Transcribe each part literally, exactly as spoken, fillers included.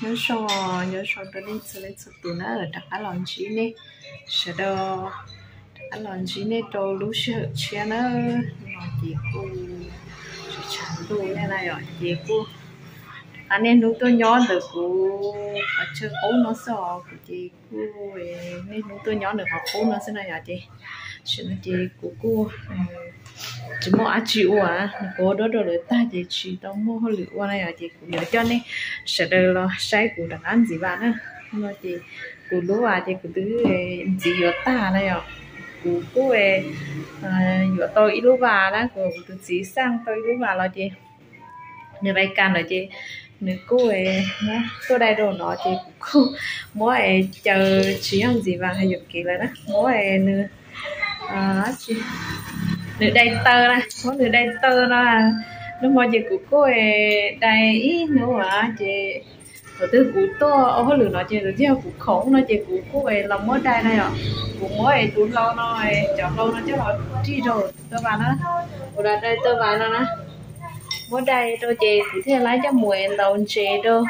nhớ sau nhớ sau đó đi xử lý sự tụi nó ở đặc cái lon chí này sẽ đó cái lon chí này đồ lúc sợ chia nó nó chỉ cô sẽ chẳng đồ này này rồi chỉ cô anh em lúc tôi nhớ được cô ở chơi cố nó sợ của chị cô nên lúc tôi nhớ được họ cố nó sẽ này à chị chuyện chị của cô chỉ mua ăn chịu à cô đó rồi ta chị chỉ tao mua hơi lựu qua này à chị cũng nhớ cho nên sẽ đây là sai của đặc ăn gì bạn á mà chị của lúa à chị của thứ gì ở ta này à của cô về giữa tôi lúa bà đó của từ chỉ sang tôi lúa bà là chị như đây can là chị nếu cô ấy tôi đây đồ nó chị cô mỗi ấy chờ chỉ ăn gì và hay dùng kỳ lại đó mỗi ấy nữa à chị nữa đây tơ này mỗi nữa đây tơ nó là nó mọi chị của cô ấy đây ít nữa à chị rồi từ cú to ở hơi lửa nó chị rồi theo cú khổng nó chị cú cô ấy làm mỗi đây này ạ cú mỗi ấy tốn lâu nó ấy chọn lâu nó chứ nó chi rồi tôi vào nó rồi là đây tôi vào nó nè mỗi đây tôi chị cụ thể lấy cho mùi đầu chị đâu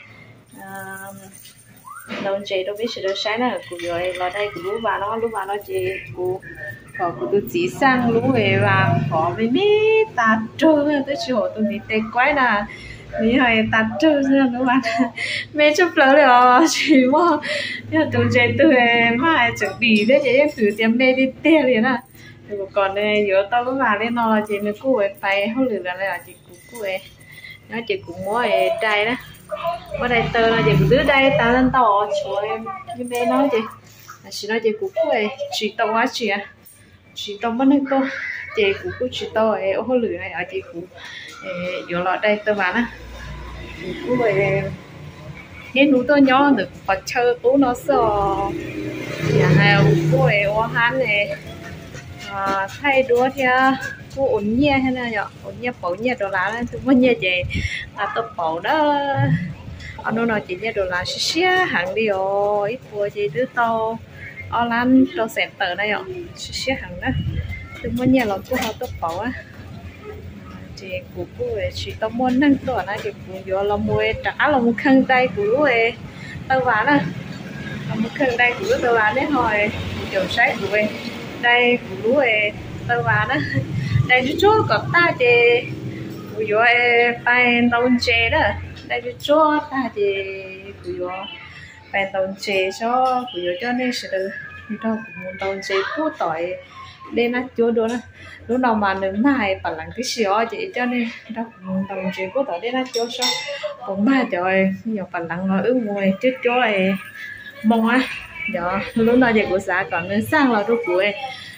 đầu chị đâu biết sự đâu sáng là cụ rồi là đây cụ lú bà nó lú bà nó chị cụ có cụ tôi chỉ sang lú về và có với mí tạt trơn tôi chỉ hỏi tôi bị tê quái là vì hồi tạt trơn ra các bạn mẹ chụp lỡ rồi chỉ mua nhưng tôi chị tôi mà chuẩn bị đấy chị em thử tiêm mê đi tê liền à còn này giờ tao có vào lên nó chị mới cú ấy phải không lừa là là chị cú cú ấy nó chị cũng mua ấy đây đó ở đây tơ là chị cũng đưa đây tao lên tàu cho em như bé nói chị là chị nói chị cú cú ấy chị tao quá chị à chị tao mất hết cô chị cú cú chị tao ấy không lừa này ở chị cú giờ lọt đây tao bán á cú ấy nên núi tôi nhỏ được vật chơi tú nó sợ nhà hàng cú ấy ô han này à, thay đua theo cô ổn nhẹ hay là nhở ổn nhẹ bảo nhẹ đồ lá lên chúng nhẹ vậy à tôi bảo đó anh nói chỉ nhẹ đồ lá xí hàng đi rồi ít vừa gì đứa to ở lan đồ sẹn tờ này nhở xí hàng đó chúng nhẹ là cô họ tôi bảo á chị của cô ấy chỉ tao muốn năng tuổi này thì cũng vô là mua trả là một khăn tay của ấy tao bán à một khăn tay của tao bán đấy thôi kiểu sách của ấy đây của ấy tao bán á đây chú có ta thì của vô phải nấu chè đó đây chú ta thì của vô phải nấu chè cho của vô cho nên sẽ được đâu cũng muốn nấu chè cua tỏi đây nó chúa đó lúc nào mà nếu mai bản lăng cái xíu chị cho nên đâu cũng nấu chè cua tỏi đây nó chúa cho cũng mai trời nhiều bản lăng nó ứ mùi trước chúa này mong á đó lúc nào chị của xã còn nên sang là lúc cuối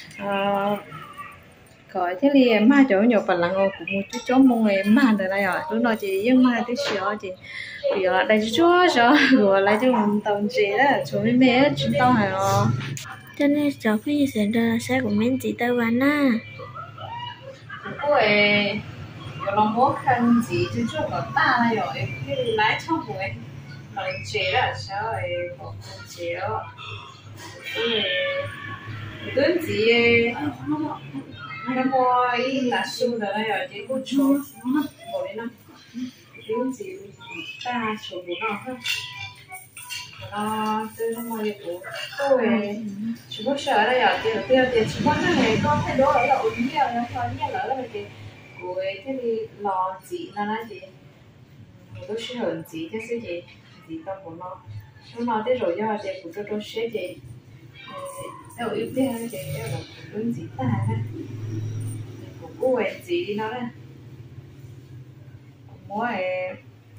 khỏi thế thì mà chỗ nhiều phần lăng cũng một chút chó mông này mà được này rồi lúc nào chị nhưng mà cái xíu chị bây giờ đây chúa cho rồi lại cho mình tầm chị đó chú mấy bé chúng tao hả cho nên cháu khi gì xảy ra sẽ của mình chị tao bán à cô ấy có lòng muốn khăn gì chứ chưa có ta này rồi cái lái trong của em tầm chị đó sao ấy có chị đó cô ấy đơn gì nó mua ý là su đó này ở trên cô chỗ một đến năm đơn gì ta chỗ của nó ha nó từ nó mua gì của cô ấy chỉ có sợ đây ở tiền tiêu tiền chỉ có cái này có cái đó ở là ổn nhiều nó thôi nhiều lỡ là cái của ấy thế thì lò gì là nó gì tôi sẽ hơn gì thế sẽ gì gì tao của nó nó nói thế rồi do chị của tôi tôi sẽ gì đâu yêu tiên chị đâu là đơn gì ta ha của cô ấy gì nó là mua ấy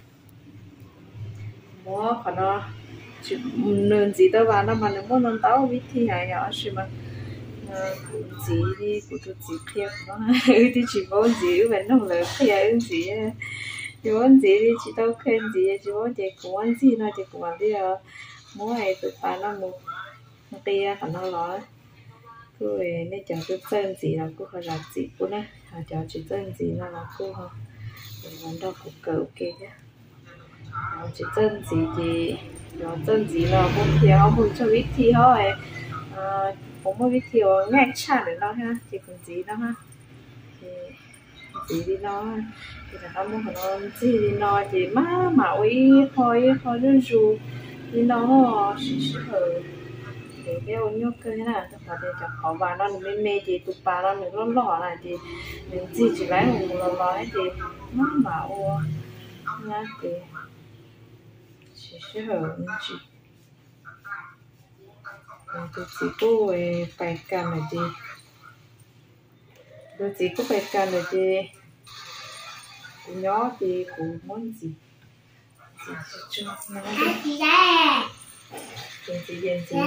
mua còn nó chỉ nên gì đâu vào nó mà nó muốn nó tao biết thì hay ở chứ mà gì đi của tôi gì kia nó thì chỉ muốn gì vậy nó là cái gì gì chỉ muốn gì đi chỉ tao khen gì chỉ muốn chị cũng ăn gì nó chị cũng ăn đi à mua ấy tụi bạn nó một một tia còn nó nói cô ấy nên chẳng cứ tên gì là cô phải làm gì cô này à cháu chỉ tên gì là là cô ha vẫn đâu cũng cỡ ok nhé chỉ tên gì thì nó tên gì là không thiếu không cho biết thì thôi không có biết thiếu ngay chả để nó ha thì còn gì đó ha thì gì đi nói thì là không có nó gì đi nói thì má mà uy thôi thôi đơn dù đi nó chỉ chỉ hở để cái ôn nhóc cái này cho họ để cho họ vào nó mê mê thì tụt bà nó mình nó lỏ này thì mình chỉ chỉ lấy một lò lò thì má mà ô nhá thì chỉ chỉ hở chỉ tôi chỉ có phải cam này thì tôi chỉ có phải cam này thì nhỏ thì cũng muốn gì gì cho nó gì gì gì gì gì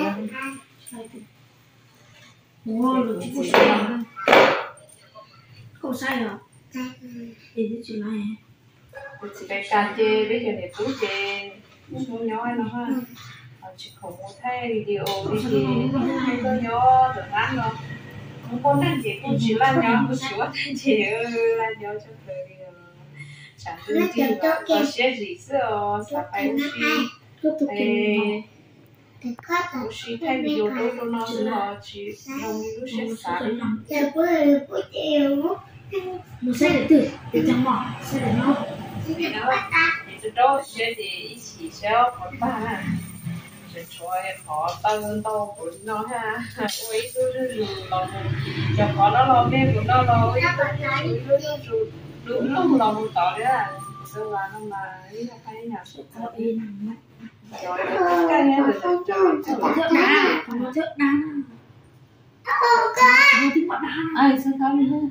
mua được chút sai không sai rồi thì cái chuyện này tôi chỉ phải cam chứ bây giờ này tú chứ nó nhỏ hay nó ha chỉ không muốn thay video đi thì có nhỏ được ăn rồi không có năng gì cũng chỉ là nhỏ cũng chỉ có năng gì là nhỏ cho tôi đi rồi chẳng tư gì là có些gì sữa sao phải ushi ushi thay video đâu đâu nó là chỉ dùng ushi xả đi một xe điện tử để trong mỏ xe điện nó thì nó thì đó sẽ thì一起sẽ có ba rồi họ tân tao của nó ha ui tôi rồi lòng cho họ nó lo mê của nó lo ui tôi rồi đúng không lòng tỏ đấy à sao là nó mà ý là cái nhà sụp ở bên rồi cái này là trời thợ đá còn thợ đá nó tính bắt đá ai sao không nữa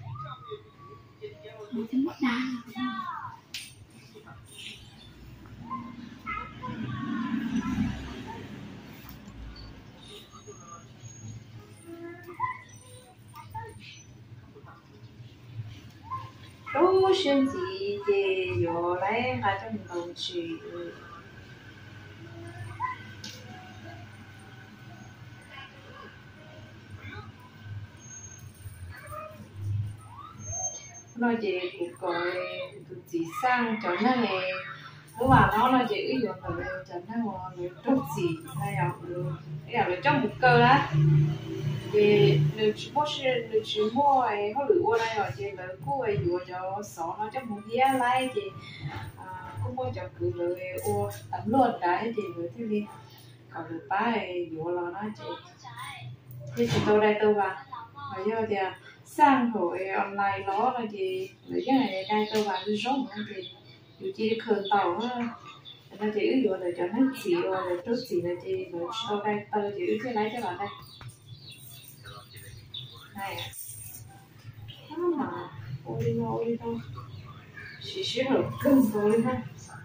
nó tính bắt đá 都选自己要来那种东西。nói về cuộc gọi tụi chị sang cho nó này lúc mà nó nói về ví dụ là cho nó là tốt gì hay là cái là trong một cơ đó thì nếu chỉ mua xe nếu chỉ mua ấy họ lựa đây rồi thì lựa cô ấy dụ cho số nó trong một giá lại thì cũng mua cho cứ lựa ô tấm luôn đấy thì lựa thế đi còn lựa ba ấy dụ là nó chỉ thì chúng tôi đây tôi vào bây giờ thì sang hội online đó là gì lấy cái này đây tôi vào đi rốt nữa thì dù chỉ khởi tàu nó chỉ ví dụ là cho nó chỉ rồi là chút chỉ là chỉ rồi sau đây tôi chỉ cái lấy cho bạn đây này à mà ôi đi thôi đi thôi chỉ chỉ hợp cưng rồi ha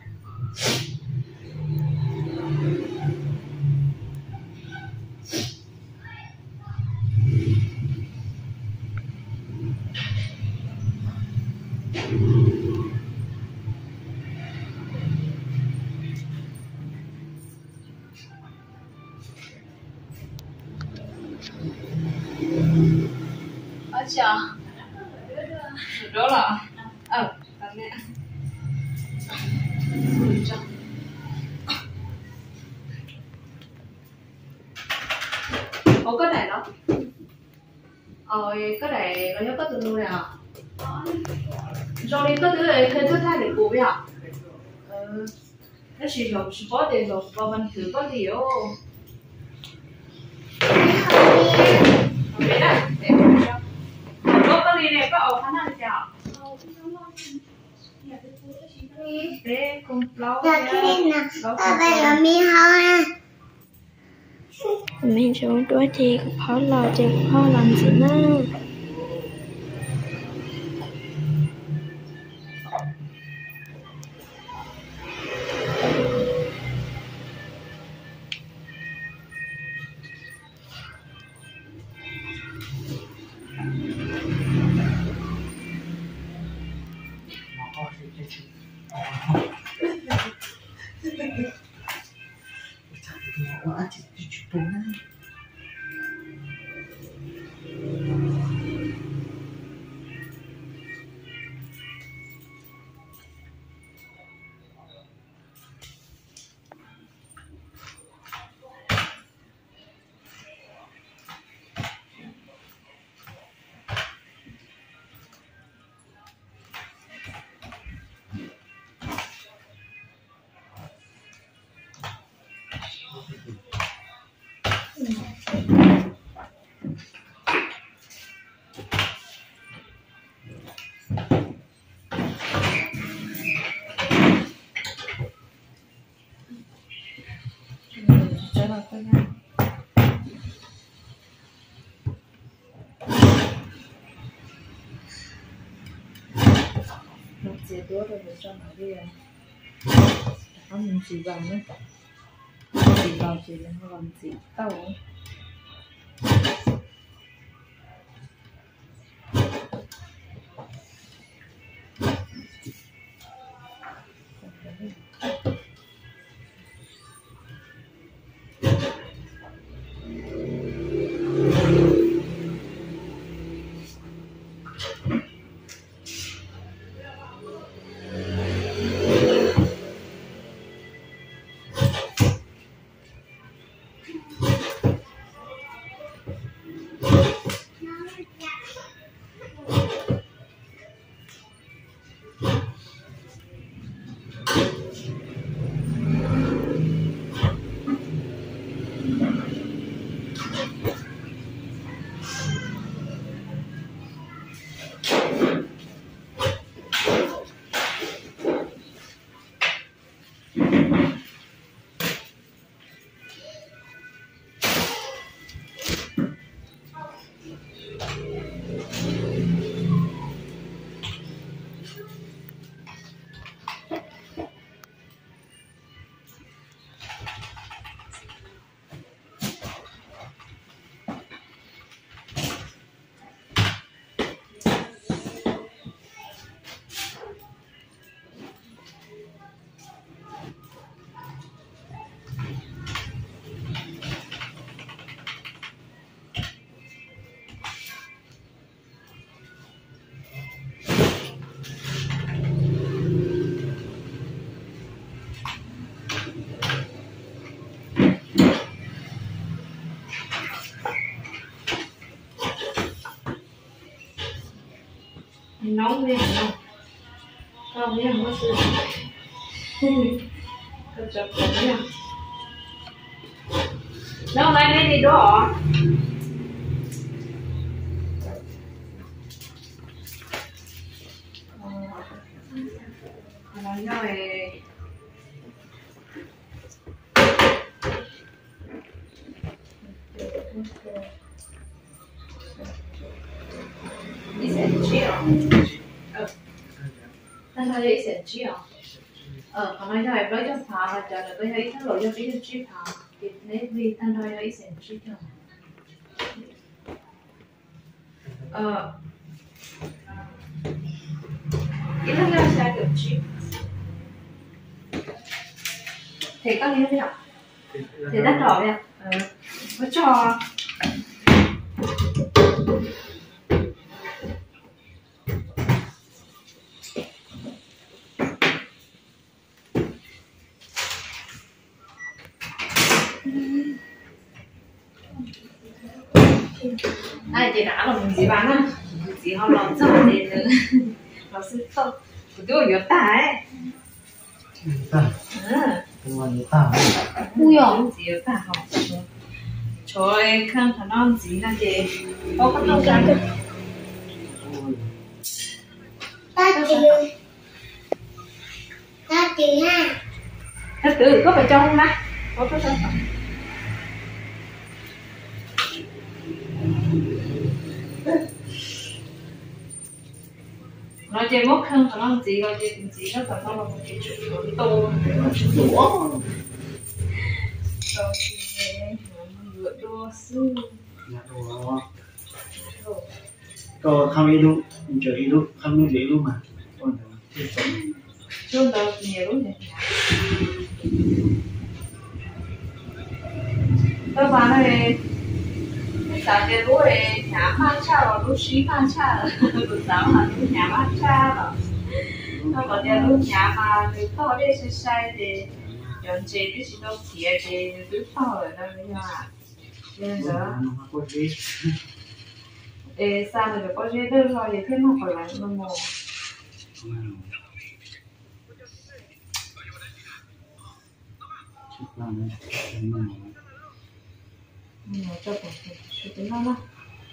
chào đó là ờ tao nè ủa cái này đó ờ cái này nó nhớ có từ nuôi à rồi đi có thứ này cái thứ hai để bù vậy à ờ nó chỉ dùng chỉ có tiền dùng và mình thử có gì đâu biết à để bù cho có cái gì này có ổ khả năng chào để cùng lâu mình xuống đuôi thì khó lò thì khó làm gì nữa Ủa, chị chụp này đứa rồi mình cho nó đi à nó mình chỉ vào nữa chỉ vào chỉ là nó làm chỉ tao nóng lên không không nhá có sự có chọc chọc nhá đâu lại đây đi đó nói rồi一线机啊，呃，但係一線機啊，呃，可能就係攞咗爬啦，就係佢喺一路有俾佢豬爬，你你但係有一線機嘅，呃，一路有下個豬，thì có như thế nào? Thì đắt đỏ vậy? Ừ, có cho này chị đã là mình chỉ bán á chỉ họ làm cho đến nữa nó sẽ không của tôi có tả ấy tả ừ tả ui dồi chỉ có tả học trời khăn thằng non gì là chị có có đâu ra được ta chị ta chị ha thật tự có phải trong má có có trong nó chơi mốc khăn thằng non gì rồi chơi gì nó thằng non là một cái chuyện của tôi đũa rồi thì ngựa đua sư có không đi luôn chờ đi luôn không đi luôn mà còn chúng ta nhiều lắm nhỉ các bạn ơi sáng giờ lúa này nhà mang cha rồi lúa xí mang cha rồi buổi sáng là lúa nhà mang cha rồi nó còn giờ lúa nhà mà từ to đến sai sai thì chọn chế cái gì đâu thì thì lúa to rồi đó bây giờ à nên là ê sao rồi có chế đơn rồi thì thêm một phần lại nữa một nhưng mà cho còn sự tính nó đó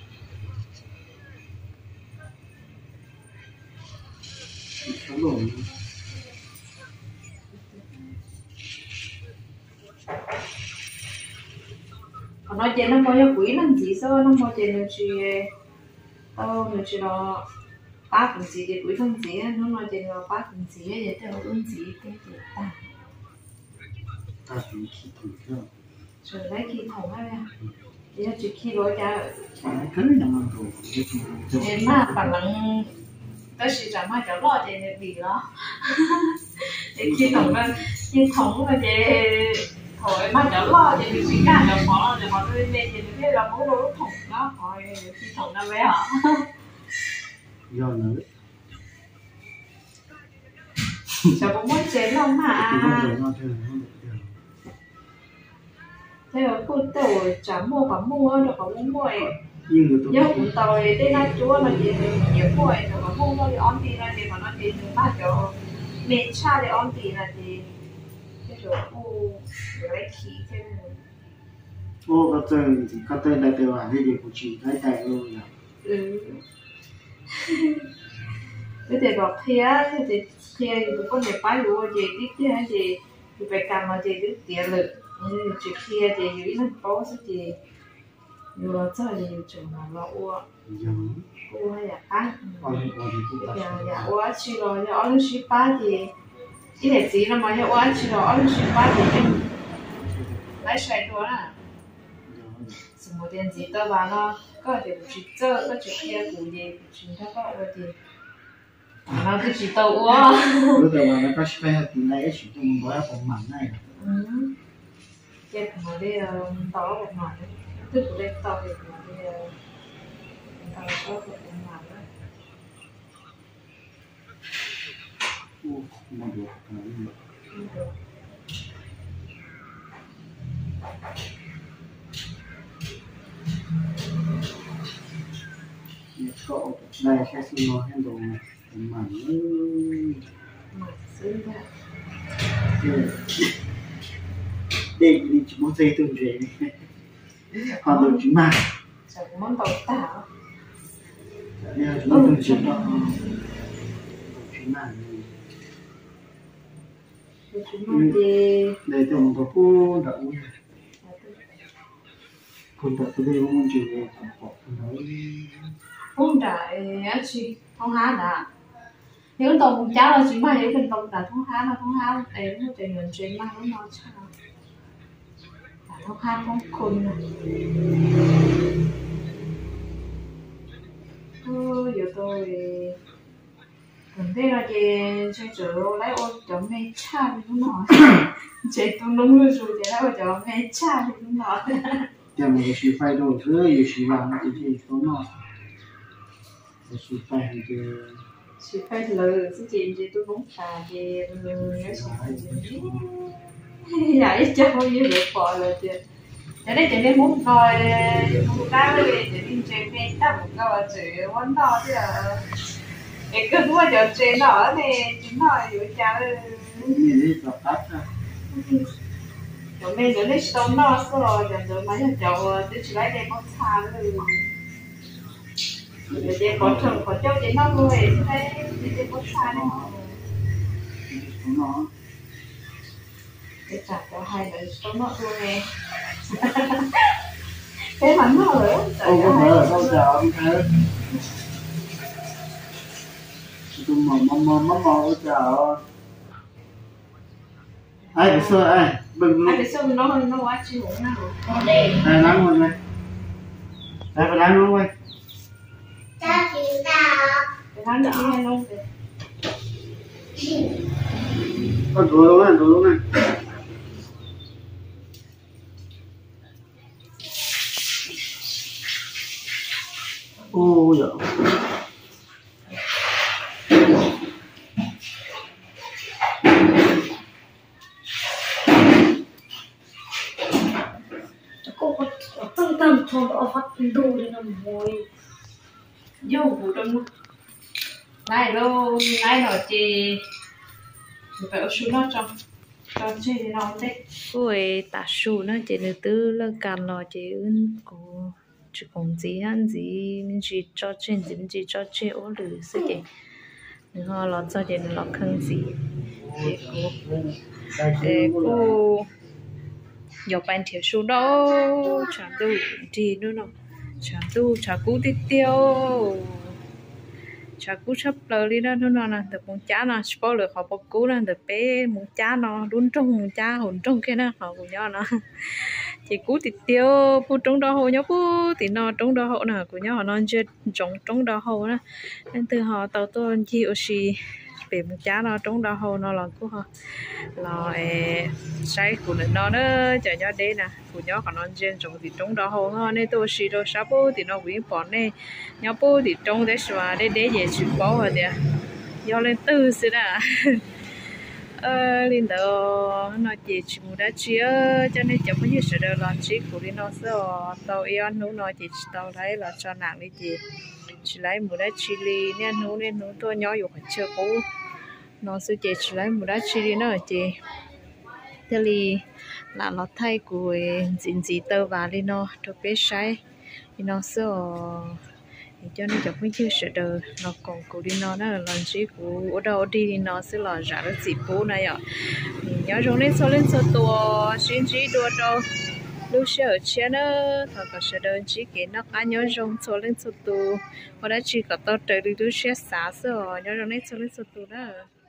còn nói chuyện nó mua cho quỷ làm gì sao nó mua chuyện được gì tao được gì đó ba phần gì thì cuối phần gì á nó nói chuyện là ba phần gì á vậy theo phần gì cái gì ta ta chỉ khi thử thôi rồi lấy khi thòng á vậy chỉ khi bỏ ra cái này là đồ em mà bằng lăng tới sự chẳng mà cháu lo thì bị đó để khi thòng lên khi thòng là về thôi mà cháu lo thì mình chỉ cả cháu khó rồi mà tôi lên thì mình biết là muốn đồ thòng đó thôi khi thòng nó bé hả do nữa cháu có muốn chén không hả thế là cô tôi cháu mua có mua được có muốn mua nhớ cũng tôi đây là chúa là gì nhiều mua rồi có mua nó đi on đi là gì mà nó đi từ ba chỗ mẹ cha đi on đi là gì cái chỗ cô lấy khí thế này ô có tên có tên là tên là cái gì của chị cái tài luôn à ừ cái để bảo kia cái để kia thì có thể phải luôn gì tiếp theo gì thì phải cầm mà gì được tiền lực chỉ kia thì những cái bao sẽ thì nhiều là chơi thì nhiều chuyện mà lo uo uo hay là ăn giờ giờ uo chỉ lo giờ ăn suy ba thì cái này gì là mà giờ uo chỉ lo ăn suy ba thì lấy xoay đồ à什么电子的吧呢？个就不去做，个就偏古的，不去他个我的，然后就去到我。 bây giờ mà nó có phải học tiếng này chỉ trong một phần mảng này ừ cái mà đây tao một mảng tức là đây tao thì mà đây tao có một mảng đó ô không được cậu đây sẽ xin nói em đồ này mảng mảng xứ ra để đi chỉ muốn dây tương dễ hoàn toàn chính mà chẳng muốn tàu tảo đây là chúng tôi chính đó chính mà đây tôi muốn có cô đậuคนตัดตัวเองมันจีบผมบอกnói không đại chị không há đã nếu tông cháu là chỉ mà nếu mình tông đã không há mà không há em nó chỉ nhận chuyện mà nó nói sao không há không khôn ừ giờ tôi gần đây là chị chơi chỗ lấy ô chỗ mê cha thì nó nói chị tôi đúng rồi rồi chị lấy ô chỗ mê cha thì nó nói giờ mình chỉ phải đồ thứ gì chỉ làm cái gì số nó chỉ phải thì chỉ phải lừa cái chuyện gì tôi cũng xài gì lừa nó xài gì vậy cho như được gọi là chị để đây chị đi muốn coi muốn cá đi chị đi chơi bên ta một câu là chị muốn đó chứ là cái cứ mua cho chị nó này chúng nóอยู่cha như thế là tắt ha rồi bây giờ lấy sống nó rồi rồi rồi mấy thằng cháu tôi chỉ lấy đây có xa rồi rồi đây có chồng có cháu chị nó nuôi thấy đây có xa đấy nó cái chặt cho hai đứa sống nó luôn nè cái bánh nó rồi không có phải là sao chào anh thế tôi mò mò mò mò mò chào ai cái sơ ai bừng ai cái sơ nó nó quá chịu nào đây lắng luôn này đây phải lắng luôn này cái lắng được hay không con đùa luôn này đùa luôn này ô dạ tâm thôn ở phát đồ để làm mồi vô vụ trong này luôn này nó chỉ phải ở xuống nó trong cho chơi thì nó đấy rồi tạ su nó chỉ được từ là càn nó chỉ ứng của chỉ còn gì ăn gì mình chỉ cho chuyện gì mình chỉ cho chuyện ở lử sự gì nhưng họ lo cho chuyện lo khăn gì để cô để cô dọc bàn thiếu số đó chẳng đủ gì nữa nào chẳng đủ chẳng cú tiếp tiêu chả cú chấp lời đi đó nó là được muốn chá nó sport được họ bọc cú là được bé muốn chá nó đun trong muốn chá hồn trong kia nó họ cũng nhau nó chỉ cú thì tiêu phụ trong đó hồ nhau phụ thì nó trong đó hộ nào của nhau họ non chưa trong trong đó hồ đó nên từ họ tàu tôi chỉ ở xì về muốn chá nó trong đó hồ nó là của họ là sai của nó nó chờ nhau đây nè của nhau còn non trên trong thì trong đó hồ ha nên tôi xì đồ sáp thì nó bị bỏ này nhau bố thì trong đấy xóa để để về chụp bao rồi đấy do lên từ xí đã ờ lên đó nó chỉ chụp đã chia cho nên chẳng có gì sự đâu là chỉ của nó sao tàu yêu nó nó chỉ tàu đấy là cho nàng đi chị chỉ lấy một đá chili nên nó nên nó tôi nhỏอยู่chưa cố nó sẽ chỉ chỉ lấy một đá chili nó chị thế thì là nó thay của gì gì tơ và lên nó cho bé sai thì nó sẽ cho nên chẳng có gì sự đâu nó còn của đi nó là làm gì của ở đâu đi thì nó sẽ là trả được gì bố này ạ nhớ trong lên số lên số tua xin chỉ đua đâu lúc sẽ ở trên đó thật là sẽ đơn chỉ cái nó cá nhớ trong số lên số tua và đã chỉ có tao tới lúc sẽ xả rồi nhớ trong lên số lên số tua đó